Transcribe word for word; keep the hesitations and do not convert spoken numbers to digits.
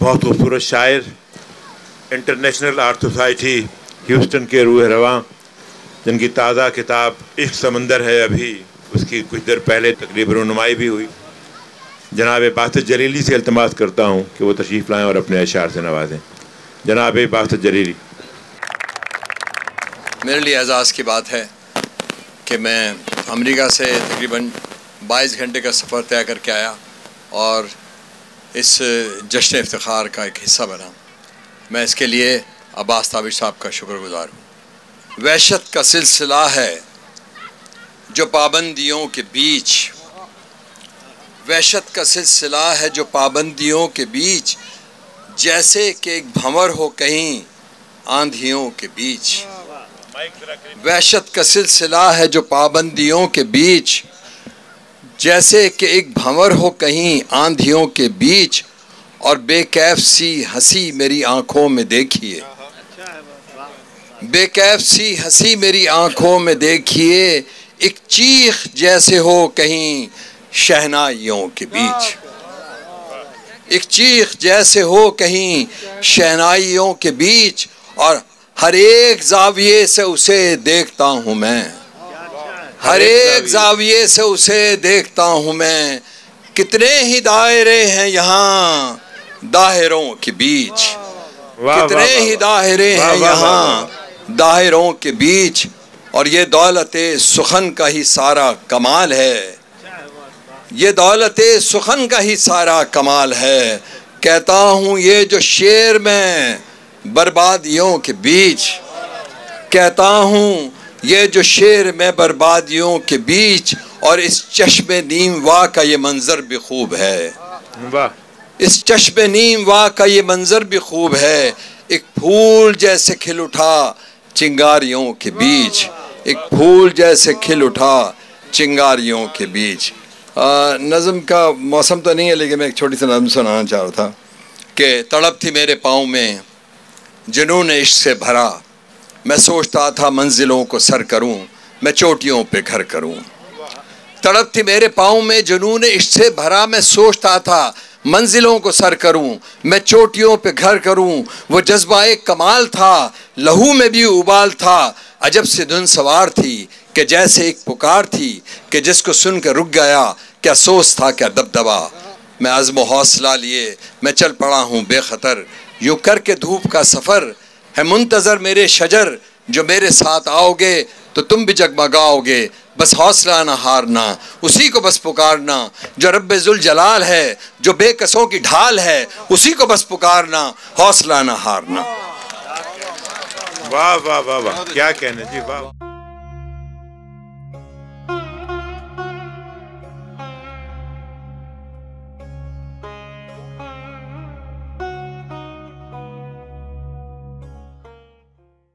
बहुत खूबसूरत शायर, इंटरनेशनल आर्ट सोसाइटी ह्यूस्टन के रूह रवां, जिनकी ताज़ा किताब इश्क समंदर है, अभी उसकी कुछ देर पहले तकरीबन रुनुमाई भी हुई। जनाब बासित जलीली से इल्तमास करता हूँ कि वो तशरीफ़ लाएँ और अपने अशार से नवाजें। जनाब बासित जलीली। मेरे लिए एजाज़ की बात है कि मैं अमेरिका से तकरीबन बाईस घंटे का सफ़र तय करके आया और इस जश्न इफ्तिखार का एक हिस्सा बना। मैं इसके लिए अब्बास ताबिश साहब का शुक्रगुज़ार हूँ। वहशत का सिलसिला है जो पाबंदियों के बीच, वहशत का सिलसिला है जो पाबंदियों के बीच, जैसे कि एक भंवर हो कहीं आंधियों के बीच। वहशत का सिलसिला है जो पाबंदियों के बीच, जैसे कि एक भंवर हो कहीं आंधियों के बीच, और बेकैफ सी हंसी मेरी आंखों में देखिए, बेकैफ सी हंसी मेरी आंखों में देखिए, एक चीख जैसे हो कहीं शहनाइयों के बीच, एक चीख जैसे हो कहीं शहनाइयों के बीच, और हर एक जाविये से उसे देखता हूँ मैं, हर एक जाविये से उसे देखता हूँ मैं। कितने ही दायरे हैं यहाँ दायरों के बीच, कितने ही दायरे हैं यहाँ दायरों के बीच, और ये दौलते सुखन का ही सारा कमाल है, ये दौलते सुखन का ही सारा कमाल है। कहता हूँ ये जो शेर में बर्बादियों के बीच, कहता हूँ ये जो शेर में बर्बादियों के बीच, और इस चश्मे नीम वाह का ये मंजर भी खूब है, इस चश्मे नीम वाह का ये मंजर भी खूब है। एक फूल जैसे खिल उठा चिंगारियों के बीच, एक फूल जैसे खिल उठा चिंगारियों के बीच। नज़म का मौसम तो नहीं है, लेकिन मैं एक छोटी सी नज़म सुनाना चाह रहा था कि तड़प थी मेरे पाँव में जुनून इश्क से भरा, मैं सोचता था मंजिलों को सर करूं, मैं चोटियों पे घर करूं। तड़प थी मेरे पाँव में जुनून इश्क से भरा, मैं सोचता था मंजिलों को सर करूं, मैं चोटियों पे घर करूं। वो जज्बा एक कमाल था, लहू में भी उबाल था, अजब से धुन सवार थी कि जैसे एक पुकार थी कि जिसको सुन कर रुक गया, क्या सोच था क्या दबदबा। मैं अज़्म हौसला लिए मैं चल पड़ा हूँ बेखतर, यूँ करके धूप का सफ़र है मुंतज़र मेरे शजर, जो मेरे साथ आओगे तो तुम भी जगमगाओगे। बस हौसला ना हारना, उसी को बस पुकारना जो रब्बे जुल जलाल है, जो बेकसों की ढाल है, उसी को बस पुकारना, हौसला ना हारना। वाह वाह वाह वाह, क्या कहने जी, वाह।